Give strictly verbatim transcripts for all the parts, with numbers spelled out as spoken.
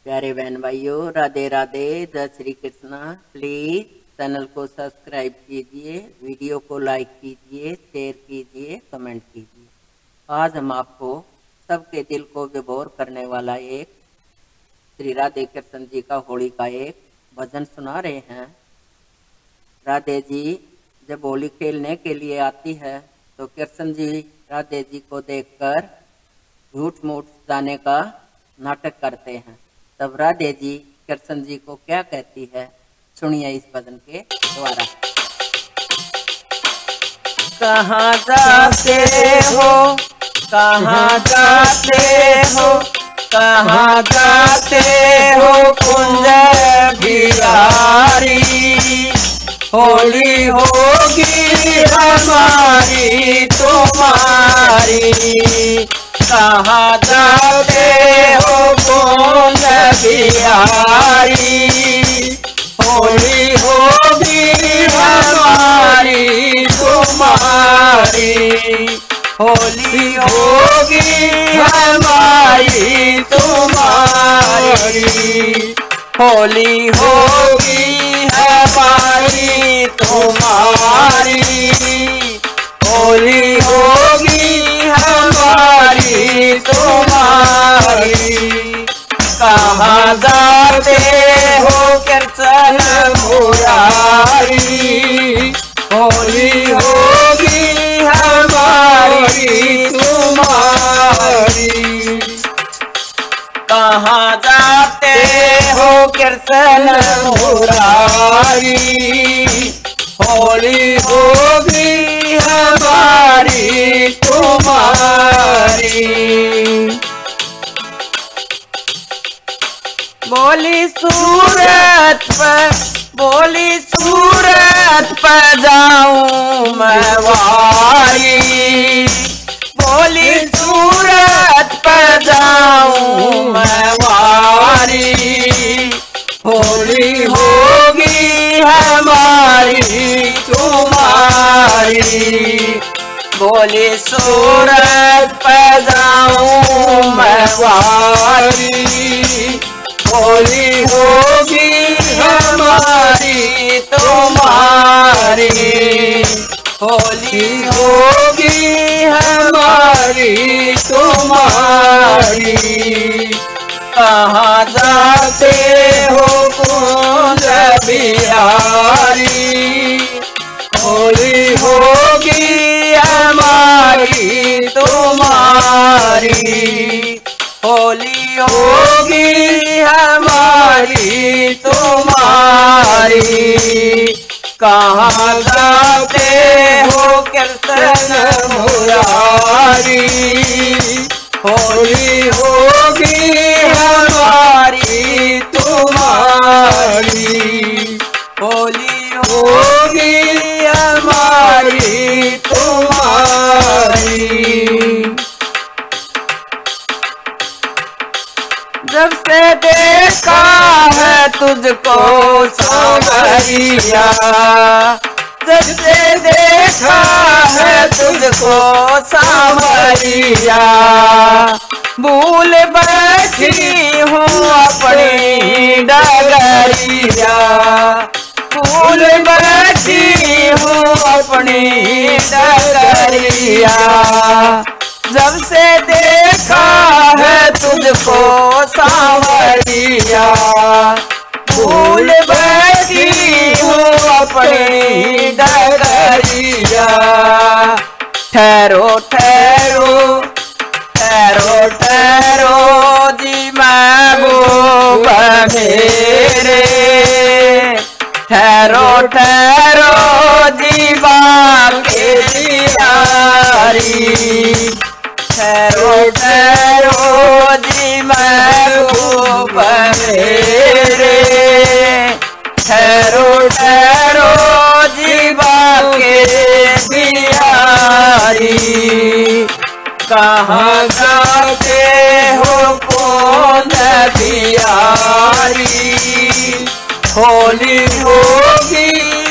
प्यारे बहन भाइयों, राधे राधे, जय श्री कृष्णा। प्लीज चैनल को सब्सक्राइब कीजिए, वीडियो को लाइक कीजिए, शेयर कीजिए, कमेंट कीजिए। आज हम आपको सबके दिल को विभोर करने वाला एक श्री राधे कृष्ण जी का होली का एक भजन सुना रहे हैं। राधे जी जब होली खेलने के लिए आती है तो कृष्ण जी राधे जी को देखकर झूठ मूठ जाने का नाटक करते हैं। तब राधे जी कृष्ण जी को क्या कहती है, सुनिए इस भजन के द्वारा। कहाँ जाते हो, कहाँ जाते हो, कहाँ जाते हो कुंज बिहारी, होली होगी हमारी तुम्हारी। कहाँ जाते हो कुंज बिहारी, होली होगी हमारी तुम्हारी। होली होगी हमारी तुम्हारी, होली होगी हमारी तुम्हारी, होली होगी हमारी तुम्हारी। कहाँ जाते हो कृष्ण मुरारी, होली होगी हमारी तुम्हारी। कहाँ जाते हो कृष्ण मुरारी, होली होगी हमारी तुम्हारी। बोली सूरत पर, बोली सूरत पर जाऊं मैं वारी, बोली सूरत पर जाऊं मैं वारी। होली होगी हमारी तुम्हारी, बोली सूरत पर जाऊं मैं वारी। होली होगी हमारी तुम्हारी, होली होगी हमारी तुम्हारी। कहाँ जाते हो कुंज बिहारी, होली होगी हमारी तुम्हारी, होली होगी हमारी तुम्हारी। कहाँ जाते हो कृष्ण मुरारी, होली होगी हमारी तुम्हारी, होली होगी हमारी तुम्हारी। जब से देखा है तुझको सांवरिया, जब से देखा है तुझको सांवरिया, भूल बैठी हूँ अपनी डगरिया, भूल बैठी हूँ अपनी डगरिया। जब से देखा है तुझको सांवरिया, भूल बैठी हूँ अपनी डगरिया। ठहरो ठहरो ठहरो ठहरो जी महबूब मेरे, ठहरो ठहरो जी बाके दियारी, ठहरो ठहरो जी महबूब मेरे, ठहरो ठहरो जी बाके दियारी। कहाँ जाते हो कुंज बिहारी, होली होगी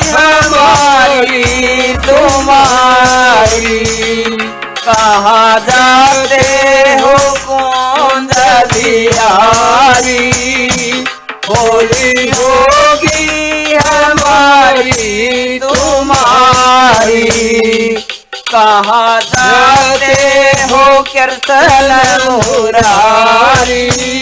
हमारी तुम्हारी। कहाँ जाते हो कुंज बिहारी, होली होगी हमारी तुम्हारी। कहाँ जाते हो कीर्तन मुरारी,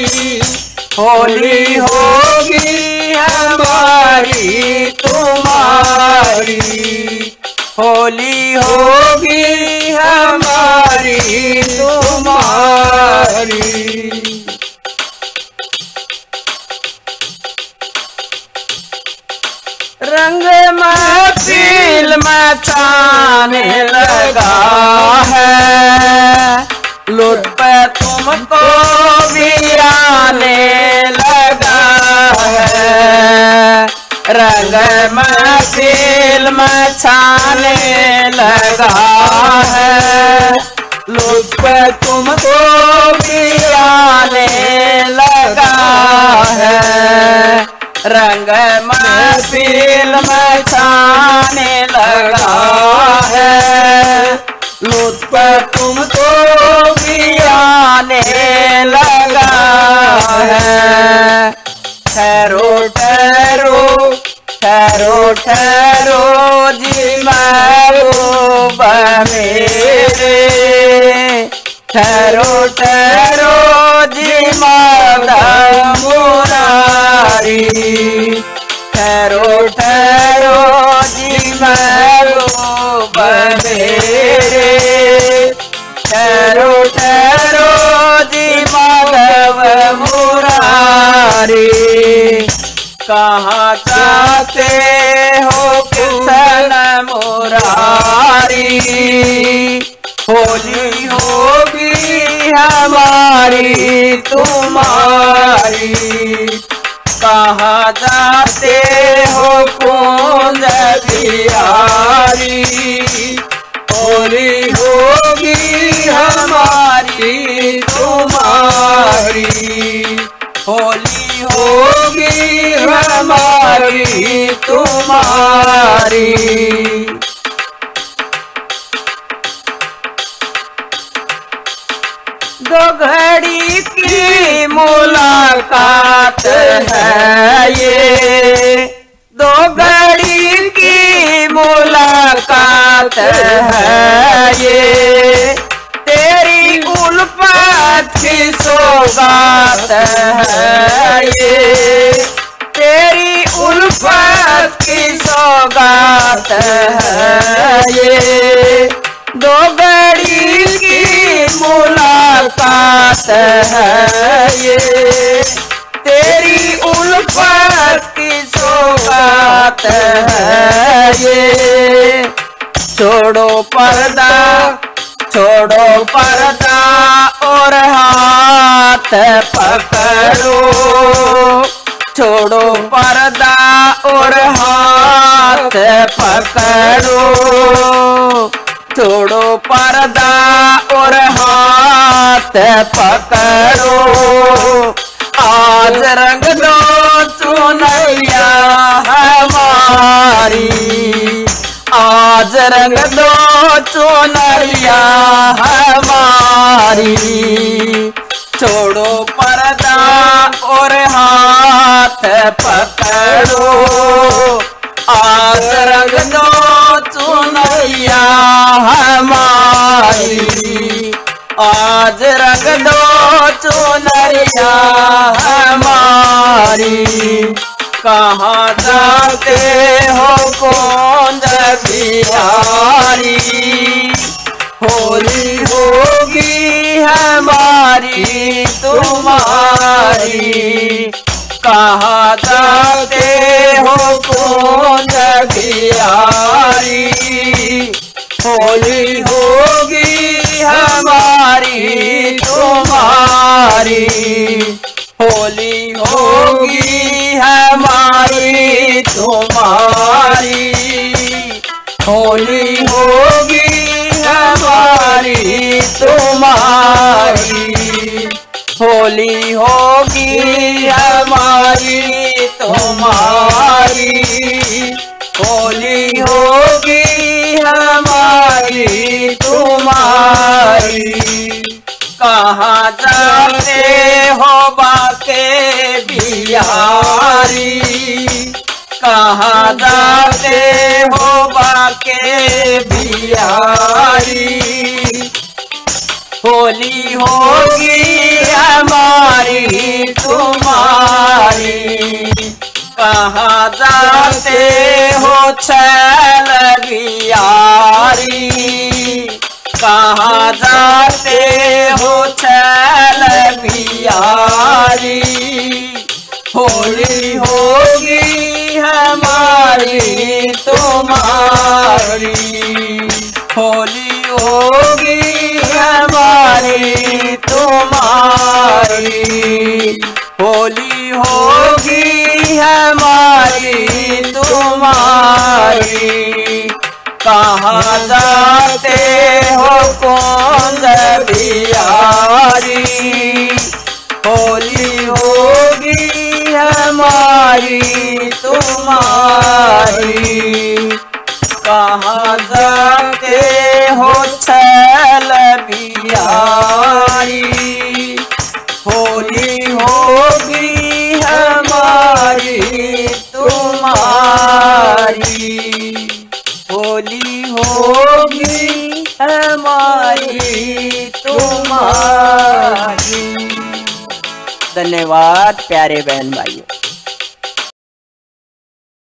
होली होगी हमारी तुम्हारी, होली होगी हमारी तुम्हारी। रंग महफिल मचाने लगा है, लुत्फ तुमको भी आने लगा है। रंग महफिल मचाने लगा है, लुत्फ तुमको भी आने लगा है। रंग महफिल मचाने लगा है, लुत्फ तुमको भी आने लगा है। ठहरो ठहरो ठहरो ठहरो जी महबूब मेरे, ठहरो ठहरो जी माधव मुरारी, ठहरो ठहरो जी महबूब मेरे, ठहरो ठहरो जी माधव मुरारी। कहाँ जाते हो कृष्ण मुरारी, होली होगी हमारी तुम्हारी। कहाँ जाते हो कुंज बिहारी, होली होगी हमारी तुम्हारी, होली होगी हमारी तुम्हारी। दो घड़ी की मुलाकात है ये, दो घड़ी की मुलाकात है ये, तेरी उल्फत की सौगात है ये, तेरी उल्फत की सौगात है ये। दो घड़ी की मुलाकात है ये, तेरी उल्फत की सौगात है ये। छोड़ो पर्दा छोड़ो पर्दा और हाथ पकड़ो, छोड़ो पर्दा और हाथ पकड़ो, छोड़ो पर्दा और हाथ पकड़ो। आज रंग दो चुनैया हमारी, आज रंग दो चुनैया हमारी। छोड़ो पर्दा और हाथ पकड़ो, आज रंग दो चुनैया हमारी, आज रंग दो चुनैया हमारी। कहाँ जाते हो कुंज बिहारी, होली होगी हमारी तुम्हारी। कहाँ जाते हो कुंज बिहारी, होली होगी हमारी तुम्हारी, होली होगी हमारी तुम्हारी, होली होगी हमारी तुम्हारी, होली होगी हमारी तुम्हारी, होली होगी हमारी तुम्हारी। कहाँ जाते हो बाके बिहार, हमारी। कहाँ जाते हो बाके बिहारी, होली होगी हमारी तुम्हारी। कहाँ जाते हो छैल बिहारी, कहाँ जाते हो छैल बिहारी। होली होगी हमारी तुम्हारी, होली होगी हमारी तुम्हारी। होली होगी हमारी तुम्हारी। कहाँ जाते हो कौन बिहारी, होली होगी हमारी तुम्हारी। कहाँ जाते हो छैल बिहारी, होली होगी हमारी तुम्हारी। होली होगी हमारी तुम्हारी। धन्यवाद प्यारे बहन भाइयों।